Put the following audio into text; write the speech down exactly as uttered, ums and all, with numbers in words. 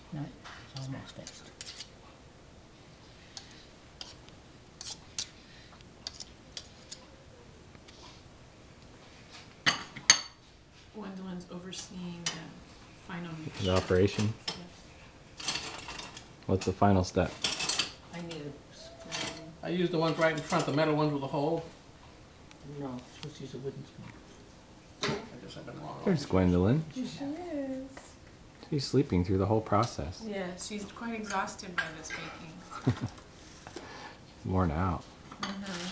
No, it's almost fixed. Gwendolyn's overseeing the final. The operation? Yes. What's the final step? I need a spoon. I use the ones right in front, the metal ones with a hole. No, supposed to use a wooden spoon. I guess I've been wrong. There's Gwendolyn. She is. She's sleeping through the whole process. Yeah, she's quite exhausted by this baking. Worn out. Mm-hmm.